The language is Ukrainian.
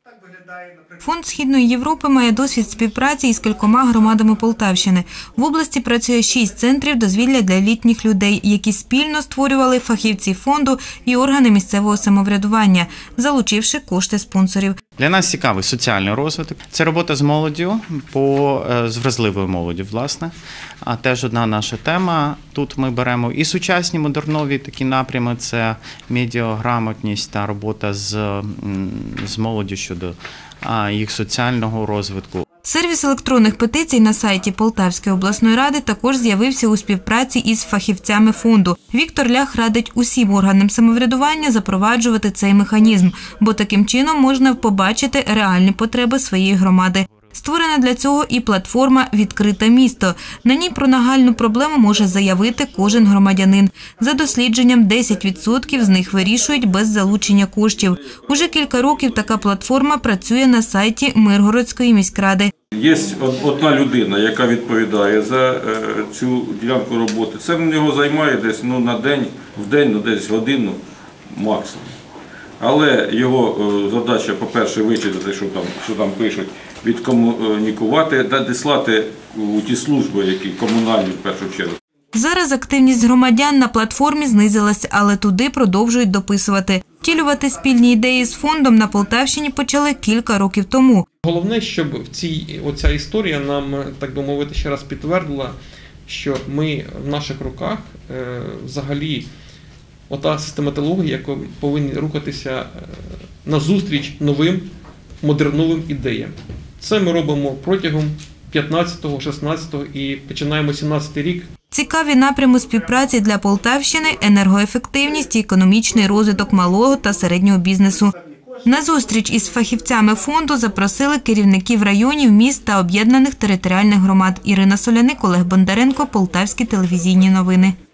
Фонд Східної Європи має досвід співпраці із кількома громадами Полтавщини. В області працює 6 центрів дозвілля для літніх людей, які спільно створювали фахівці фонду і органи місцевого самоврядування, залучивши кошти спонсорів. Для нас цікавий соціальний розвиток. Це робота з молоддю, з вразливою молоддю, власне. А теж одна наша тема. Тут ми беремо і сучасні, модернові такі напрями, це медіаграмотність та робота з молоддю щодо їх соціального розвитку. Сервіс електронних петицій на сайті Полтавської обласної ради також з'явився у співпраці із фахівцями фонду. Віктор Лях радить усім органам самоврядування запроваджувати цей механізм, бо таким чином можна побачити реальні потреби своєї громади. Створена для цього і платформа «Відкрите місто». На ній про нагальну проблему може заявити кожен громадянин. За дослідженням, 10% з них вирішують без залучення коштів. Уже кілька років така платформа працює на сайті Миргородської міськради. Є одна людина, яка відповідає за цю ділянку роботи. Це в нього займає десь на день, десь годину максимум. Але його задача, по-перше, вичитати, що там пишуть, відкомунікувати та діслати у ті служби, які комунальні в першу чергу. Зараз активність громадян на платформі знизилась, але туди продовжують дописувати. Втілювати спільні ідеї з фондом на Полтавщині почали кілька років тому. Головне, щоб оця історія нам, так би мовити, ще раз підтвердила, що ми в наших руках взагалі ота систематологія, яка повинні рухатися назустріч новим модерновим ідеям. Це ми робимо протягом 15-го, 16-го і починаємо 17-й рік. Цікаві напрями співпраці для Полтавщини – енергоефективність і економічний розвиток малого та середнього бізнесу. На зустріч із фахівцями фонду запросили керівників районів, міст та об'єднаних територіальних громад. Ірина Соляник, Олег Бондаренко, Полтавські телевізійні новини.